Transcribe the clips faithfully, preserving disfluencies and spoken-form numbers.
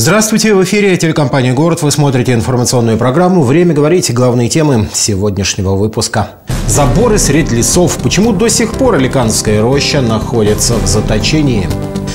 Здравствуйте, в эфире телекомпания «Город». Вы смотрите информационную программу «Время говорить». Главные темы сегодняшнего выпуска. Заборы средь лесов. Почему до сих пор Аликанская роща находится в заточении?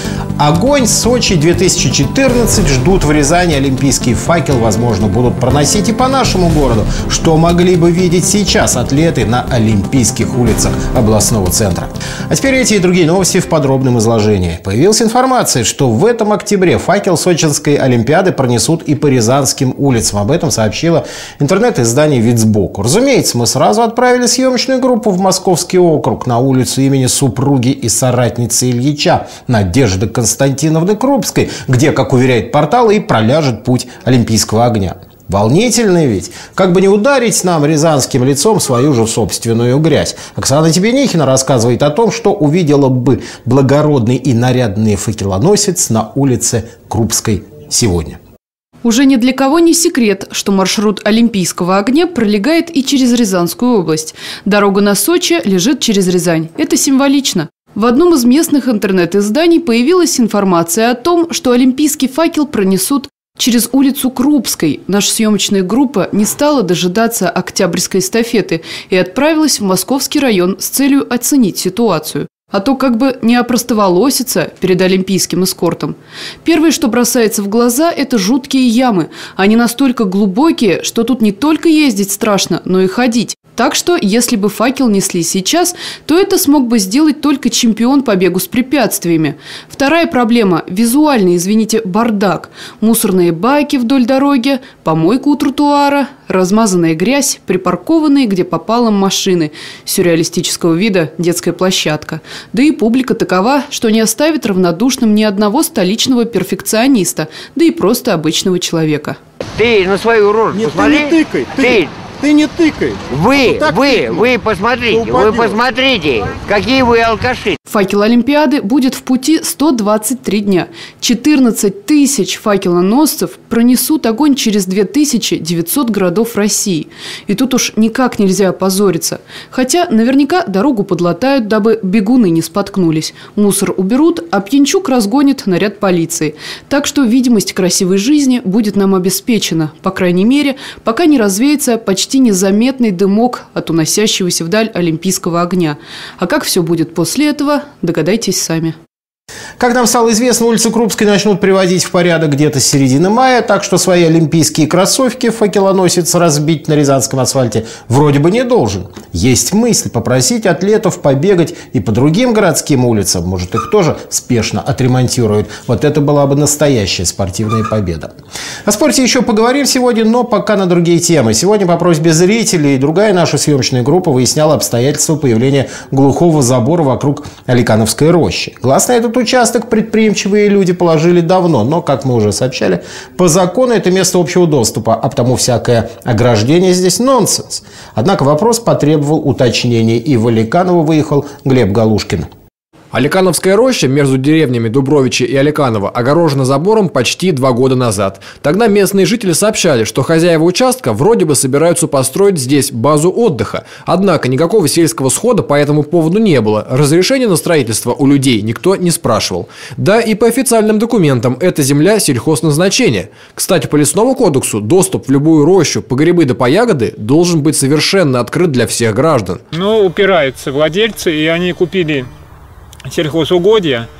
Огонь Сочи две тысячи четырнадцать. Ждут в Рязани олимпийский факел. Возможно, будут проносить и по нашему городу. Что могли бы видеть сейчас атлеты на олимпийских улицах областного центра? А теперь эти и другие новости в подробном изложении. Появилась информация, что в этом октябре факел Сочинской Олимпиады пронесут и по рязанским улицам. Об этом сообщило интернет-издание «Вицбоку». Разумеется, мы сразу отправили съемочную группу в Московский округ на улицу имени супруги и соратницы Ильича Надежды Константиновны Константиновны Крупской, где, как уверяет портал, и проляжет путь олимпийского огня. Волнительно ведь. Как бы не ударить нам рязанским лицом свою же собственную грязь. Оксана Тебенихина рассказывает о том, что увидела бы благородный и нарядный факелоносец на улице Крупской сегодня. Уже ни для кого не секрет, что маршрут олимпийского огня пролегает и через Рязанскую область. Дорога на Сочи лежит через Рязань. Это символично. В одном из местных интернет-изданий появилась информация о том, что олимпийский факел пронесут через улицу Крупской. Наша съемочная группа не стала дожидаться октябрьской эстафеты и отправилась в Московский район с целью оценить ситуацию. А то как бы не опростоволоситься перед олимпийским эскортом. Первое, что бросается в глаза, это жуткие ямы. Они настолько глубокие, что тут не только ездить страшно, но и ходить. Так что, если бы факел несли сейчас, то это смог бы сделать только чемпион по бегу с препятствиями. Вторая проблема – визуальный, извините, бардак. Мусорные баки вдоль дороги, помойка у тротуара, размазанная грязь, припаркованные, где попало, машины. Сюрреалистического вида детская площадка. Да и публика такова, что не оставит равнодушным ни одного столичного перфекциониста, да и просто обычного человека. Ты на свою рожу Нет, посмотри. ты не тыкай, ты, ты. ты не тыкай. Вы, Вот вы, тыкни, вы посмотрите, вы посмотрите, какие вы алкаши. Факел Олимпиады будет в пути сто двадцать три дня. четырнадцать тысяч факелоносцев пронесут огонь через две тысячи девятьсот городов России. И тут уж никак нельзя опозориться. Хотя наверняка дорогу подлатают, дабы бегуны не споткнулись. Мусор уберут, а пьянчук разгонит наряд полиции. Так что видимость красивой жизни будет нам обеспечена. По крайней мере, пока не развеется почти незаметный дымок от уносящегося вдаль олимпийского огня. А как все будет после этого, догадайтесь сами. Как нам стало известно, улицу Крупской начнут приводить в порядок где-то с середины мая, так что свои олимпийские кроссовки факелоносец разбить на рязанском асфальте вроде бы не должен. Есть мысль попросить атлетов побегать и по другим городским улицам. Может, их тоже спешно отремонтируют. Вот это была бы настоящая спортивная победа. О спорте еще поговорим сегодня, но пока на другие темы. Сегодня по просьбе зрителей другая наша съемочная группа выясняла обстоятельства появления глухого забора вокруг Аликановской рощи. Глаз на этот участок предприимчивые люди положили давно, но, как мы уже сообщали, по закону это место общего доступа, а потому всякое ограждение здесь нонсенс. Однако вопрос потребовал уточнения, и в Аликаново выехал Глеб Галушкин. Аликановская роща между деревнями Дубровичи и Аликаново огорожена забором почти два года назад. Тогда местные жители сообщали, что хозяева участка вроде бы собираются построить здесь базу отдыха. Однако никакого сельского схода по этому поводу не было. Разрешение на строительство у людей никто не спрашивал. Да и по официальным документам эта земля сельхозназначения. Кстати, по лесному кодексу доступ в любую рощу по грибы да по ягоды должен быть совершенно открыт для всех граждан. Ну, упираются владельцы, и они купили сельхозугодья,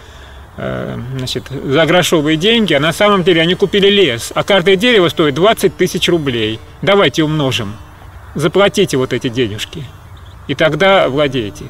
значит, за грошовые деньги, а на самом деле они купили лес, а каждое дерево стоит двадцать тысяч рублей. Давайте умножим, заплатите вот эти денежки, и тогда владеете.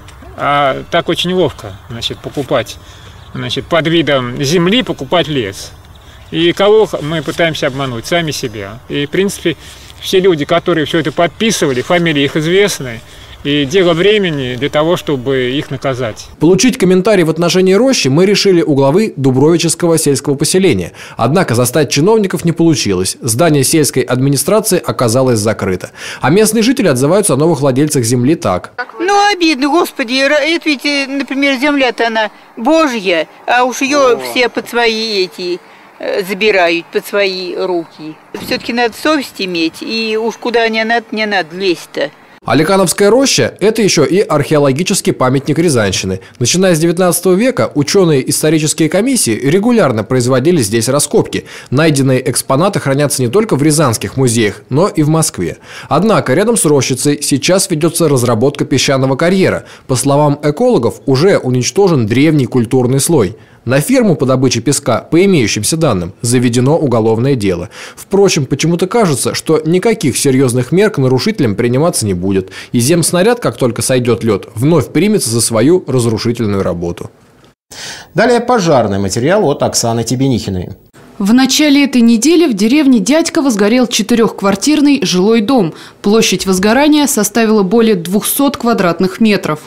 А так очень ловко, значит, покупать, значит, под видом земли покупать лес. И кого мы пытаемся обмануть? Сами себя. И, в принципе, все люди, которые все это подписывали, фамилии их известны, и дело времени для того, чтобы их наказать. Получить комментарий в отношении рощи мы решили у главы Дубровического сельского поселения. Однако застать чиновников не получилось. Здание сельской администрации оказалось закрыто. А местные жители отзываются о новых владельцах земли так. Ну, обидно, господи. Это ведь, например, земля-то она божья, а уж ее все под свои эти забирают, под свои руки. Все-таки надо совесть иметь, и уж куда не надо, не надо лезть-то. Аликановская роща – это еще и археологический памятник Рязанщины. Начиная с девятнадцатого века ученые исторические комиссии регулярно производили здесь раскопки. Найденные экспонаты хранятся не только в рязанских музеях, но и в Москве. Однако рядом с рощицей сейчас ведется разработка песчаного карьера. По словам экологов, уже уничтожен древний культурный слой. На фирму по добыче песка, по имеющимся данным, заведено уголовное дело. Впрочем, почему-то кажется, что никаких серьезных мер к нарушителям приниматься не будет. И земснаряд, как только сойдет лед, вновь примется за свою разрушительную работу. Далее пожарный материал от Оксаны Тебенихиной. В начале этой недели в деревне Дядьково сгорел четырехквартирный жилой дом. Площадь возгорания составила более двухсот квадратных метров.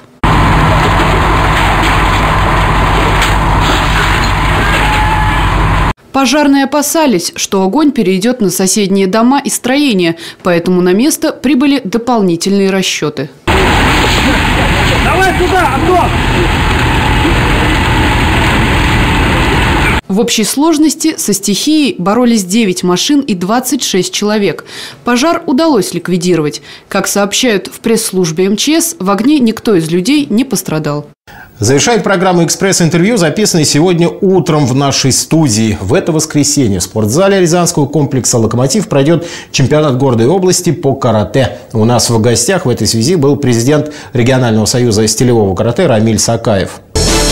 Пожарные опасались, что огонь перейдет на соседние дома и строения, поэтому на место прибыли дополнительные расчеты. Давай туда, Антон! В общей сложности со стихией боролись девять машин и двадцать шесть человек. Пожар удалось ликвидировать. Как сообщают в пресс-службе эм че эс, в огне никто из людей не пострадал. Завершает программу «Экспресс-интервью», записанный сегодня утром в нашей студии. В это воскресенье в спортзале Рязанского комплекса «Локомотив» пройдет чемпионат города и области по карате. У нас в гостях в этой связи был президент регионального союза стилевого карате Рамиль Сакаев.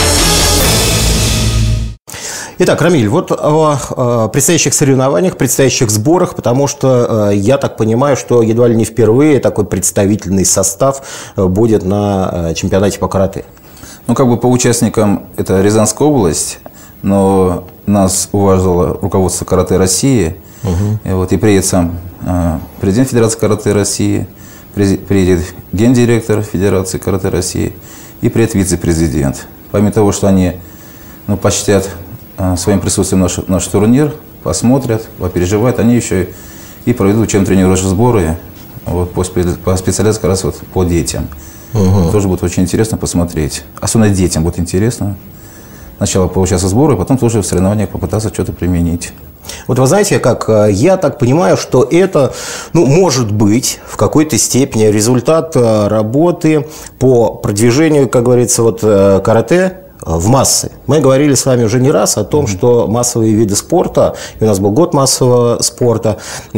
Итак, Рамиль, вот о предстоящих соревнованиях, предстоящих сборах, потому что я так понимаю, что едва ли не впервые такой представительный состав будет на чемпионате по карате. Ну, как бы по участникам это Рязанская область, но нас уважало руководство карате России. Угу. И, вот, и приедет сам э, президент Федерации карате России, приедет гендиректор Федерации карате России и приедет вице-президент. Помимо того, что они ну, почтят э, своим присутствием наш, наш турнир, посмотрят, попереживают, они еще и проведут учебно-тренировочные сборы вот, по, по специализации как раз вот, по детям. Угу. Тоже будет очень интересно посмотреть. Особенно детям будет интересно. Сначала поучаствовать в сборы, потом тоже в соревнованиях попытаться что-то применить. Вот вы знаете, как я так понимаю, что это, ну, может быть в какой-то степени результат работы по продвижению, как говорится, вот карате в массы. Мы говорили с вами уже не раз о том, mm-hmm. что массовые виды спорта, и у нас был год массового спорта,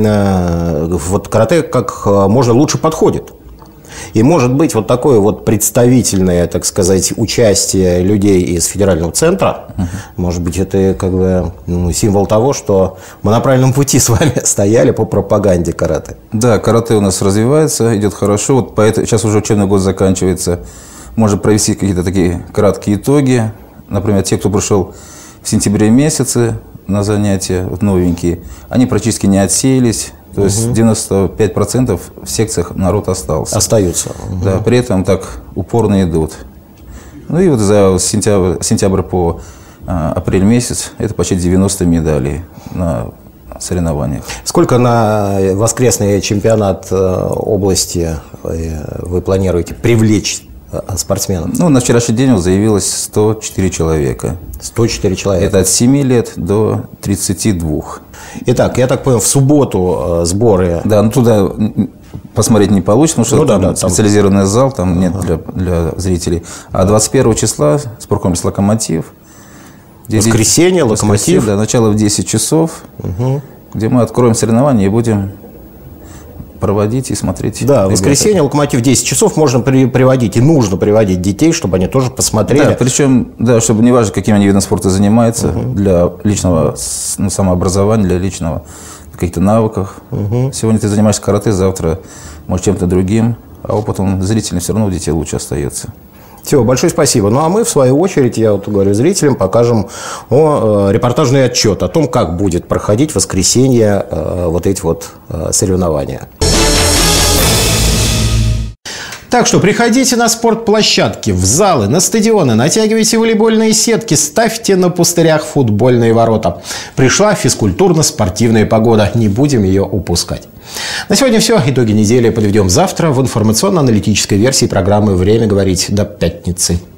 вот карате как можно лучше подходит. И может быть вот такое вот представительное, так сказать, участие людей из федерального центра, uh-huh. может быть, это как бы ну, символ того, что мы на правильном пути с вами стояли по пропаганде карате. Да, карате у нас развивается, идет хорошо. Вот по это, сейчас уже учебный год заканчивается. Можно провести какие-то такие краткие итоги. Например, те, кто пришел в сентябре месяце на занятия, вот новенькие, они практически не отсеялись. То есть угу. девяносто пять процентов в секциях народ остался. Остаются. Угу. Да, при этом так упорно идут. Ну и вот за сентябрь, сентябрь по а, апрель месяц это почти девяносто медалей на соревнованиях. Сколько на воскресный чемпионат области вы планируете привлечь спортсменов? Ну, на вчерашний день заявилось сто четыре человека. сто четыре человека. Это от семи лет до тридцати двух. Итак, я так понял, в сбору сборы. Да, ну туда посмотреть не получится, потому что ну, там да, да, специализированный там... зал, там нет ага. для, для зрителей. А двадцать первого числа спорткомплекс «Локомотив». Воскресенье, «Локомотив». Да, начало в десять часов, угу. где мы откроем соревнования и будем проводить и смотреть. Да, в воскресенье «Локомотив» десять часов можно при, приводить, и нужно приводить детей, чтобы они тоже посмотрели. Да, причем, да, чтобы не важно, каким они видом спорта занимаются, угу. для личного ну, самообразования, для личного каких-то навыков. Угу. Сегодня ты занимаешься карате, завтра, может, чем-то другим, а опыт он зрительный все равно у детей лучше остается. Все, большое спасибо. Ну, а мы, в свою очередь, я вот говорю зрителям, покажем о, э, репортажный отчет о том, как будет проходить в воскресенье э, вот эти вот э, соревнования. Так что приходите на спортплощадки, в залы, на стадионы, натягивайте волейбольные сетки, ставьте на пустырях футбольные ворота. Пришла физкультурно-спортивная погода, не будем ее упускать. На сегодня все. Итоги недели подведем завтра в информационно-аналитической версии программы «Время говорить» до пятницы.